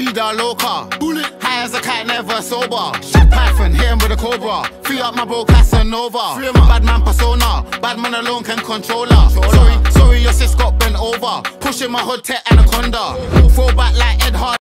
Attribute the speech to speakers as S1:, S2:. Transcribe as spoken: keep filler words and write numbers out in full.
S1: vida loca. High as a cat, never sober. Shit Python, hit him with a cobra. Free up my bro Casanova. Bad man persona, bad man alone can control her. Sorry, sorry your sis got bent over. Pushing my hood to anaconda. Throw back like Ed Hart.